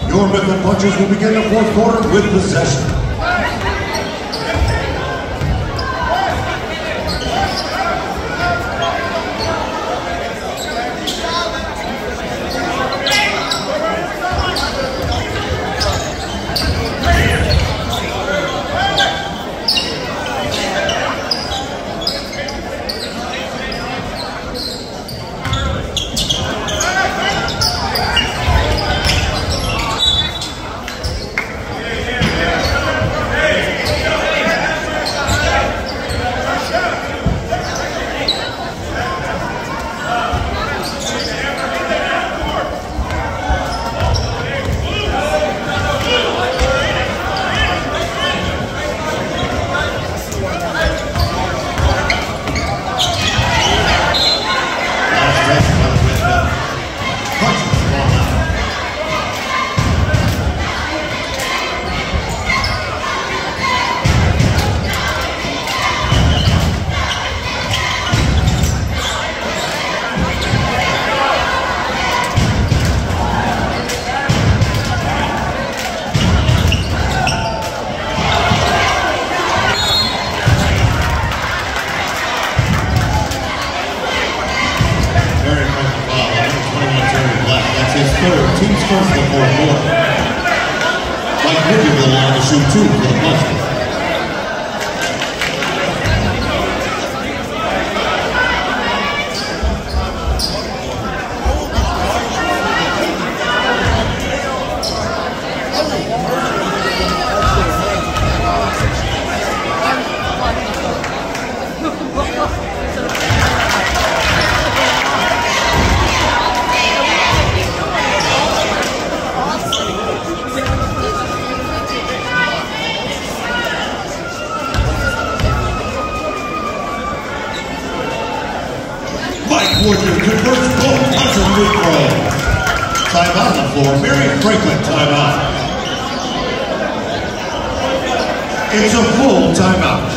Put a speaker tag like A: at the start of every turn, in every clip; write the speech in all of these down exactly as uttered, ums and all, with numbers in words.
A: Your Mifflin punchers will begin the fourth quarter with possession. Team's first of the fourth quarter. Mike Mifflin will line to shoot two for the Varsity. Warrior converts both punches with throw. Timeout on the floor. Marion Franklin timeout. It's a full timeout.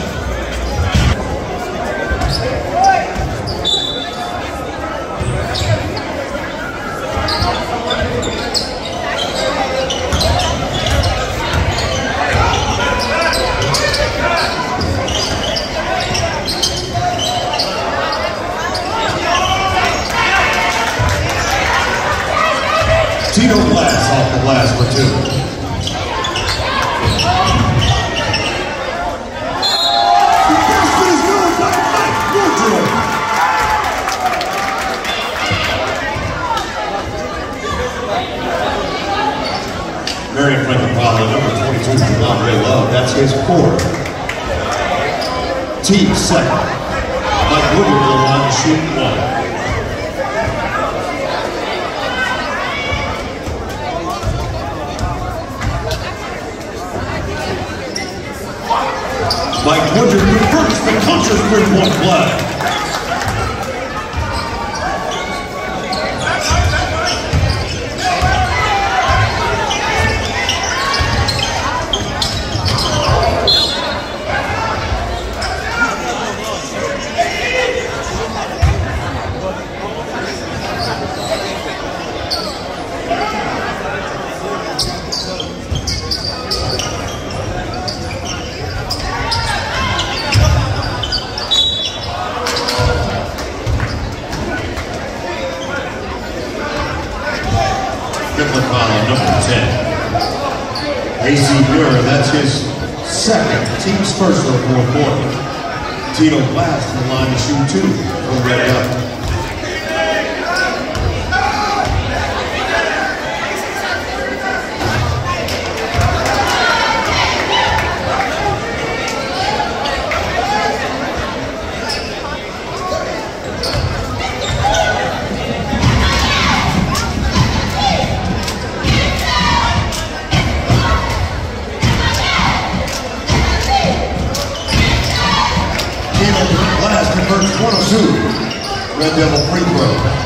A: Tito Glass off the glass for two. The basket is good by Mike Woodrow. Marion Franklin foul number twenty-two to Andre Love. That's his fourth. Team second. Mike Woodrow will line to shoot one. Mike Woodrow reverts the puncher's three-point play. Mifflin foul on number ten. A C Muir, that's his second. Team's first for the fourth quarter. Tito Glass in the line to shoot two for Red Up. Glass converts one of two. Red Devil free throw.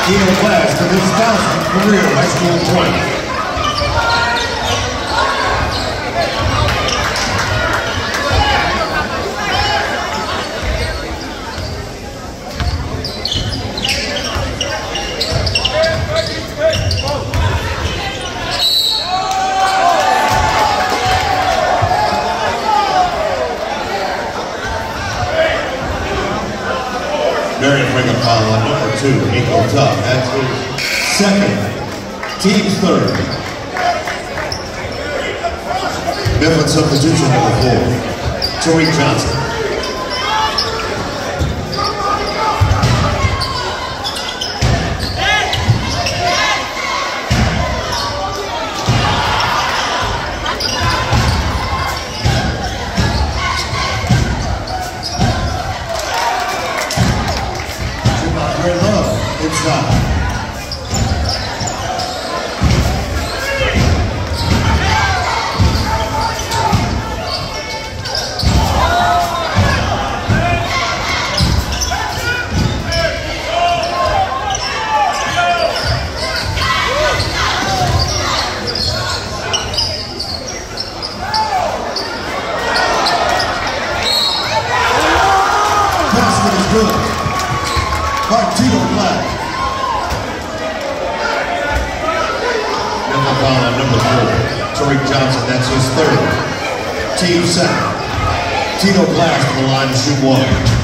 A: Tino Blast of his thousandth career high school point. Marion bring a foul on number two, Nico Tuck. That's his second, team's third. Mifflin substitution number four, Tariq Johnson. Inside. Basket is good. Tino Blast. Foul on number four, Tariq Johnson, that's his third. Team second. Tino Blast on the line to shoot one.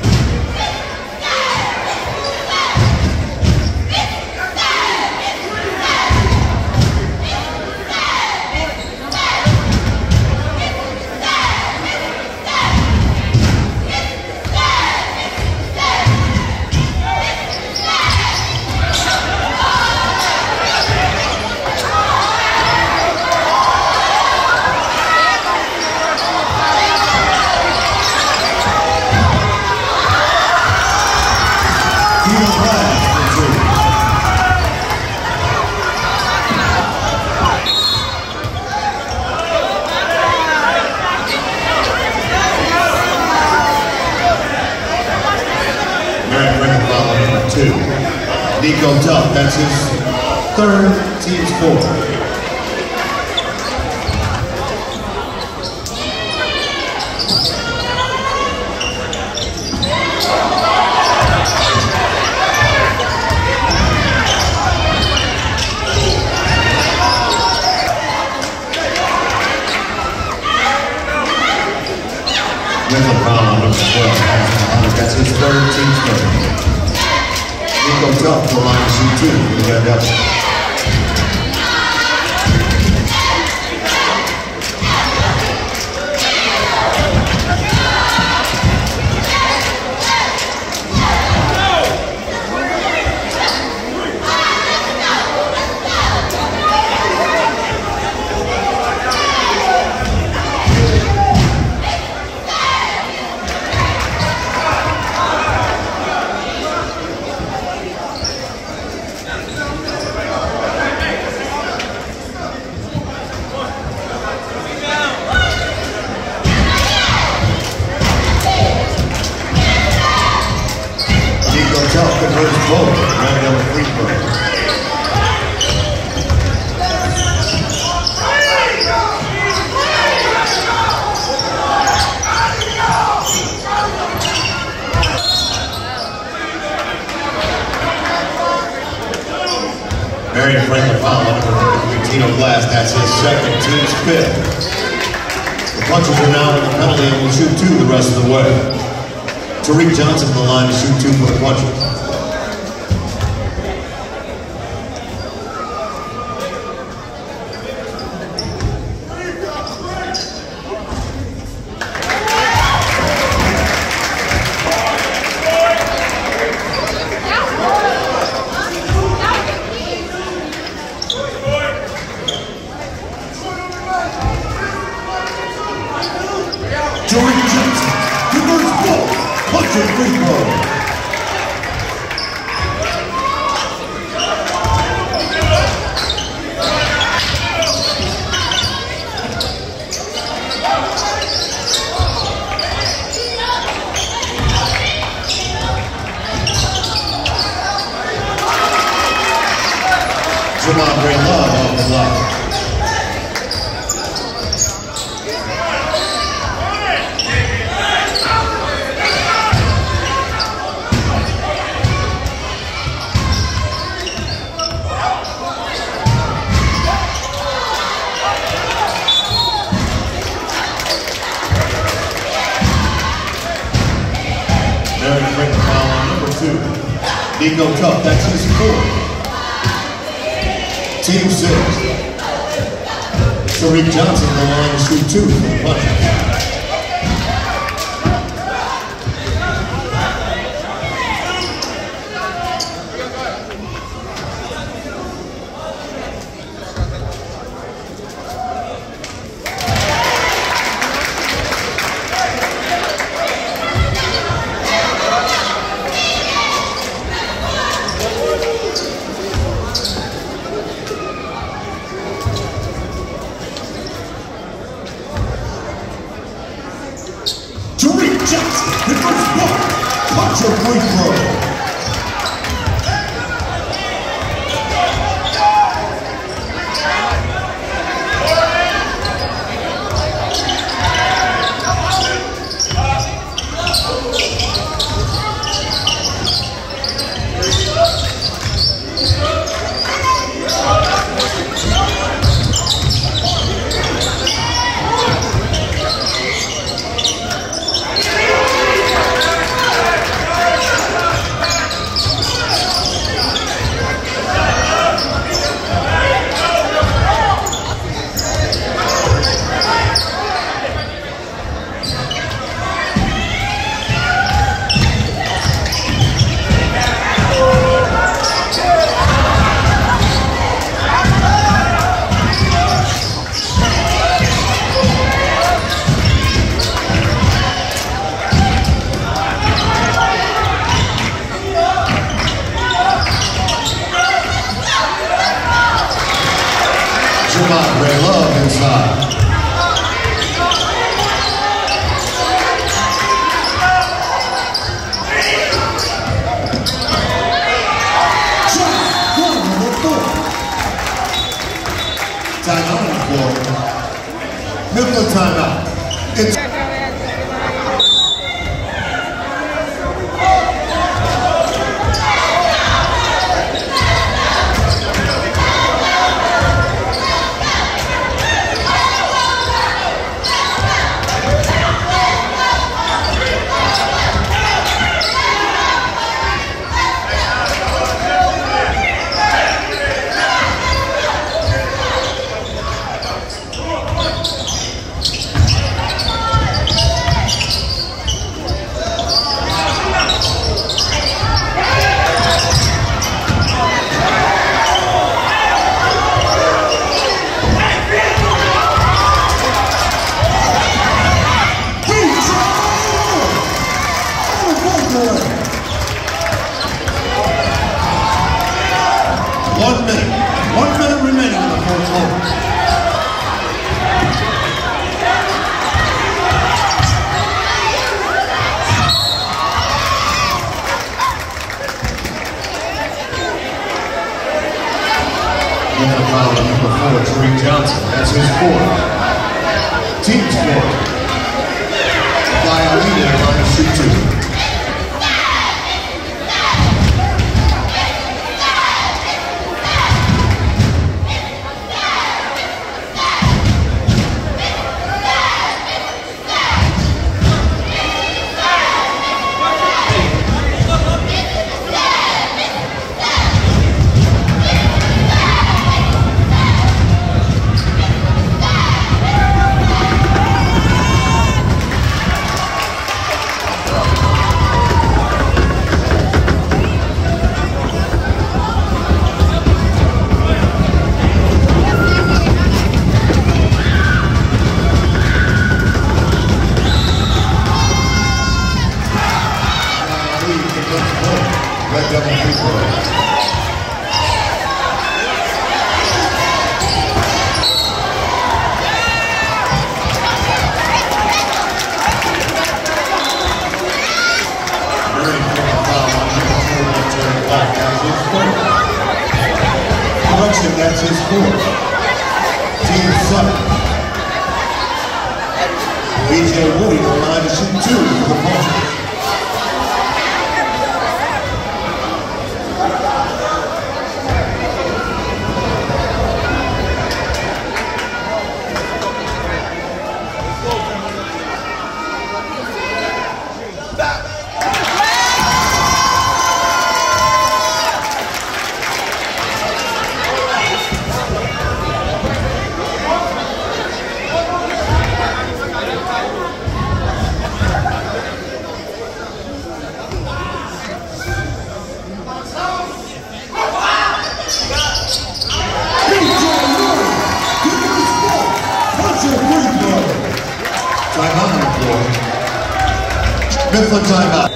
A: Two. Nico Tuck, that's his third, team's fourth. Mifflin foul on number twelve, that's his third, team's third. Nico Tuck for line shoot two for the Red Devils. Converts both right down the free throw. Marion bring the foul on number Tino Blast, that's his second, team's fifth. The punchers are now in the penalty and will shoot two the rest of the way. Tariq Johnson on the line to shoot two for the punchers. Tariq Johnson converts both puncher free throw. Great love on the block. Marion breaking foul on number two. Nico Tough, that's his fourth. Team six. Tariq Johnson on the line to shoot two for the Punch.
B: Johnson, the first one, punch or free throw.
A: Great love inside. Timeout on the floor. Mifflin timeout. It's One minute. One minute remaining in the fourth quarter. Another foul on number four, Tariq Johnson. That's his fourth. Team's fourth. Fly out lead at line to shoot two. Red double free throw. Very important foul on number four, Terry Black. That is his fourth. punching, that's his fourth. Team seven. B J Woody on line to shoot two for the punchers. Mifflin timeout.